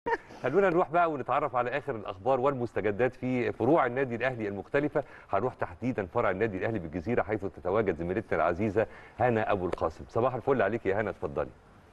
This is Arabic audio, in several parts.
خلونا نروح بقى ونتعرف على اخر الاخبار والمستجدات في فروع النادي الاهلي المختلفه. هنروح تحديدا فرع النادي الاهلي بالجزيره حيث تتواجد زميلتنا العزيزه هنا ابو القاسم. صباح الفل عليك يا هنا، اتفضلي.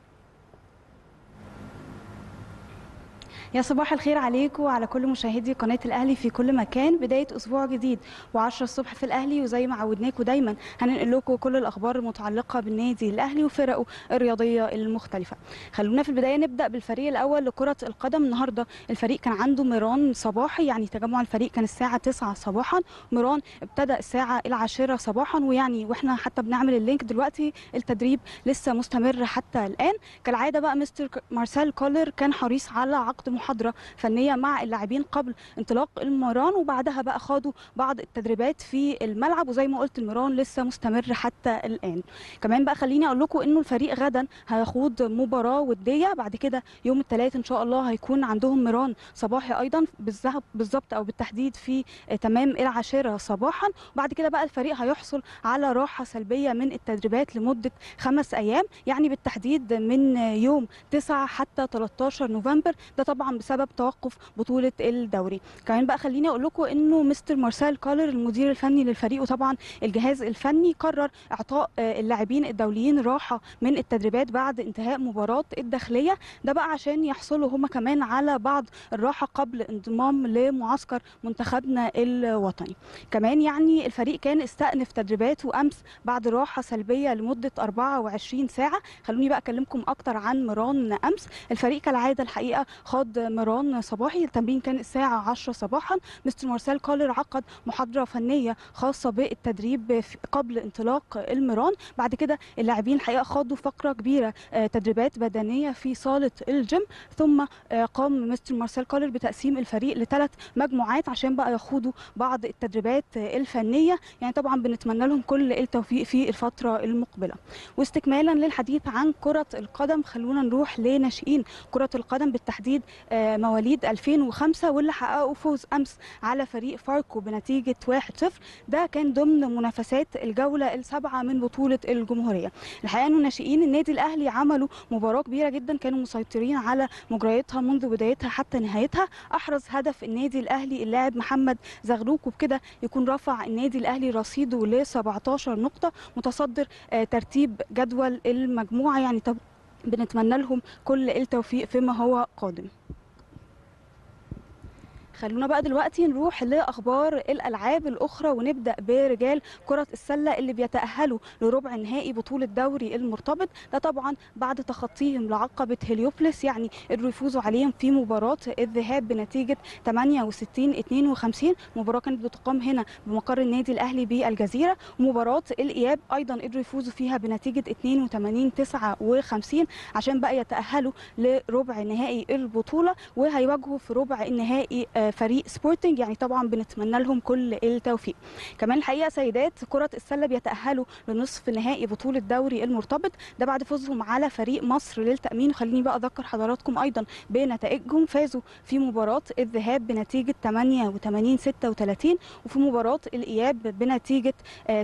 يا صباح الخير عليكم وعلى كل مشاهدي قناة الأهلي في كل مكان. بداية أسبوع جديد و10 الصبح في الأهلي، وزي ما عودناكم دايما هننقل لكم كل الأخبار المتعلقة بالنادي الأهلي وفرقه الرياضية المختلفة. خلونا في البداية نبدأ بالفريق الأول لكرة القدم. النهاردة الفريق كان عنده ميران صباحي، يعني تجمع الفريق كان الساعة 9 صباحا، ميران ابتدأ الساعة 10 صباحا، ويعني واحنا حتى بنعمل اللينك دلوقتي التدريب لسه مستمر حتى الآن. كالعادة بقى مستر مارسيل كولر كان حريص على عقد محاضرة فنية مع اللاعبين قبل انطلاق المران، وبعدها بقى خاضوا بعض التدريبات في الملعب، وزي ما قلت المران لسه مستمر حتى الآن. كمان بقى خليني اقول لكم انه الفريق غدا هيخوض مباراة ودية، بعد كده يوم الثلاث ان شاء الله هيكون عندهم ميران صباحي ايضا بالظبط او بالتحديد في تمام 10 صباحا، وبعد كده بقى الفريق هيحصل على راحة سلبية من التدريبات لمدة 5 ايام، يعني بالتحديد من يوم 9 حتى 13 نوفمبر، ده طبعا بسبب توقف بطولة الدوري. كمان بقى خليني اقول لكم انه مستر مارسيل كولر المدير الفني للفريق وطبعا الجهاز الفني قرر اعطاء اللاعبين الدوليين راحة من التدريبات بعد انتهاء مباراة الداخلية، ده بقى عشان يحصلوا هم كمان على بعض الراحة قبل انضمام لمعسكر منتخبنا الوطني. كمان يعني الفريق كان استأنف تدريباته امس بعد راحة سلبية لمدة 24 ساعة. خلوني بقى اكلمكم اكتر عن مران امس. الفريق كالعادة الحقيقة خاض مران صباحي، التمرين كان الساعة 10 صباحا. مستر مارسيل كولر عقد محاضرة فنية خاصة بالتدريب قبل انطلاق المران، بعد كده اللاعبين الحقيقة خاضوا فقرة كبيرة تدريبات بدنية في صالة الجيم، ثم قام مستر مارسيل كولر بتقسيم الفريق ل3 مجموعات عشان بقى يخوضوا بعض التدريبات الفنية، يعني طبعا بنتمنى لهم كل التوفيق في الفترة المقبلة. واستكمالا للحديث عن كرة القدم خلونا نروح لناشئين كرة القدم، بالتحديد مواليد 2005 واللي حققوا فوز امس على فريق فاركو بنتيجه 1-0، ده كان ضمن منافسات الجوله السابعه من بطوله الجمهوريه. الحقيقه انه ناشئين النادي الاهلي عملوا مباراه كبيره جدا، كانوا مسيطرين على مجرياتها منذ بدايتها حتى نهايتها. احرز هدف النادي الاهلي اللاعب محمد زغلوك، وبكده يكون رفع النادي الاهلي رصيده ل 17 نقطه، متصدر ترتيب جدول المجموعه، يعني بنتمنى لهم كل التوفيق فيما هو قادم. خلونا بقى دلوقتي نروح لأخبار الألعاب الأخرى، ونبدأ برجال كرة السلة اللي بيتأهلوا لربع نهائي بطولة دوري المرتبط، ده طبعا بعد تخطيهم لعقبة هليوبلس، يعني قدروا يفوزوا عليهم في مباراة الذهاب بنتيجة 68-52. مباراة كانت بتقام هنا بمقر النادي الأهلي بالجزيرة، ومباراة الإياب أيضا قدروا يفوزوا فيها بنتيجة 82-59 عشان بقى يتأهلوا لربع نهائي البطولة، وهيواجهوا في ربع النهائي فريق سبورتنج، يعني طبعا بنتمنى لهم كل التوفيق. كمان الحقيقه سيدات كره السله بيتاهلوا لنصف نهائي بطوله دوري المرتبط، ده بعد فوزهم على فريق مصر للتامين. وخليني بقى اذكر حضراتكم ايضا بنتائجهم، فازوا في مباراه الذهاب بنتيجه 88-36، وفي مباراه الاياب بنتيجه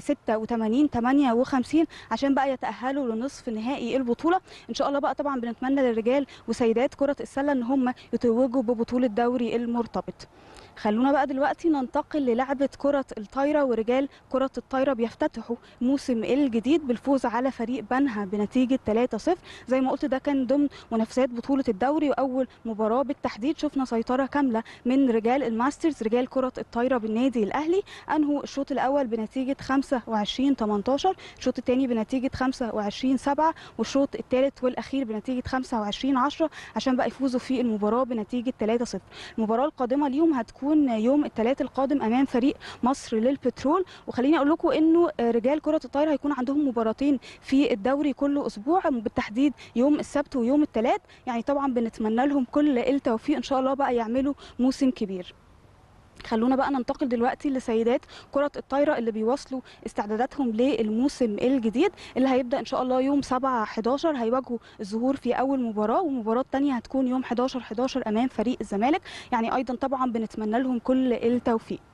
86-58 عشان بقى يتاهلوا لنصف نهائي البطوله. ان شاء الله بقى طبعا بنتمنى للرجال وسيدات كره السله ان هم يتوجوا ببطوله دوري المرتبط. خلونا بقى دلوقتي ننتقل للعبة كرة الطايرة، ورجال كرة الطايرة بيفتتحوا موسم الجديد بالفوز على فريق بنها بنتيجة 3-0. زي ما قلت ده كان ضمن منافسات بطولة الدوري، وأول مباراة بالتحديد شفنا سيطرة كاملة من رجال الماسترز رجال كرة الطايرة بالنادي الأهلي. أنهوا الشوط الأول بنتيجة 25-18، الشوط الثاني بنتيجة 25-7، والشوط الثالث والأخير بنتيجة 25-10 عشان بقى يفوزوا في المباراة بنتيجة 3-0. المباراة القادمة اليوم هتكون يوم الثلاث القادم امام فريق مصر للبترول. وخليني اقول لكم انه رجال كره الطايره هيكون عندهم مباراتين في الدوري كل اسبوع، بالتحديد يوم السبت ويوم الثلاث، يعني طبعا بنتمنى لهم كل التوفيق ان شاء الله بقى يعملوا موسم كبير. خلونا بقى ننتقل دلوقتي لسيدات كرة الطايرة اللي بيواصلوا استعداداتهم للموسم الجديد اللي هيبدأ إن شاء الله يوم 7/11، هيواجهوا الظهور في أول مباراة، والمباراة الثانية هتكون يوم 11/11 أمام فريق الزمالك، يعني أيضا طبعا بنتمنى لهم كل التوفيق.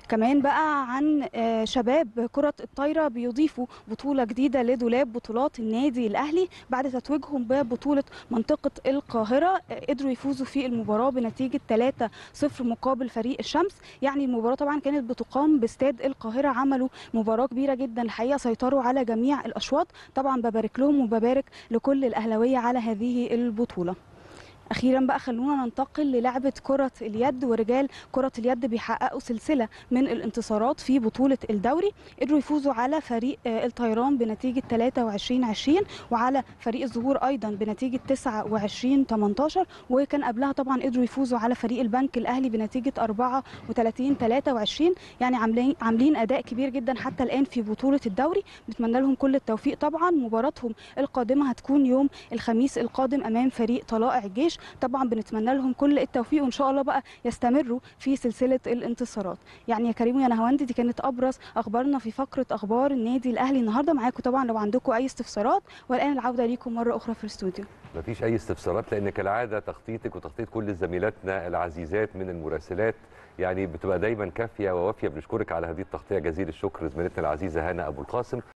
كمان بقى عن شباب كرة الطايرة بيضيفوا بطولة جديدة لدولاب بطولات النادي الأهلي بعد تتويجهم ببطولة منطقة القاهرة. قدروا يفوزوا في المباراة بنتيجة 3-0 مقابل فريق الشمس. يعني المباراة طبعا كانت بتقام باستاد القاهرة، عملوا مباراة كبيرة جدا الحقيقة، سيطروا على جميع الأشواط. طبعا ببارك لهم وببارك لكل الأهلاوية على هذه البطولة. اخيرا بقى خلونا ننتقل للعبه كره اليد، ورجال كره اليد بيحققوا سلسله من الانتصارات في بطوله الدوري. قدروا يفوزوا على فريق الطيران بنتيجه 23-20 وعلى فريق الزهور ايضا بنتيجه 29-18، وكان قبلها طبعا قدروا يفوزوا على فريق البنك الاهلي بنتيجه 34-23. يعني عاملين اداء كبير جدا حتى الان في بطوله الدوري. بنتمنى لهم كل التوفيق. طبعا مباراتهم القادمه هتكون يوم الخميس القادم امام فريق طلائع الجيش. طبعا بنتمنى لهم كل التوفيق وان شاء الله بقى يستمروا في سلسله الانتصارات. يعني يا كريم ويا نهاوند، دي كانت ابرز اخبارنا في فقره اخبار النادي الاهلي النهارده. معاكم طبعا لو عندكم اي استفسارات، والان العوده ليكم مره اخرى في الاستوديو. مفيش اي استفسارات، لان كالعاده تخطيطك وتخطيط كل زميلاتنا العزيزات من المراسلات يعني بتبقى دايما كافيه ووافيه. بنشكرك على هذه التغطيه، جزيل الشكر زميلتنا العزيزه هانا ابو القاسم.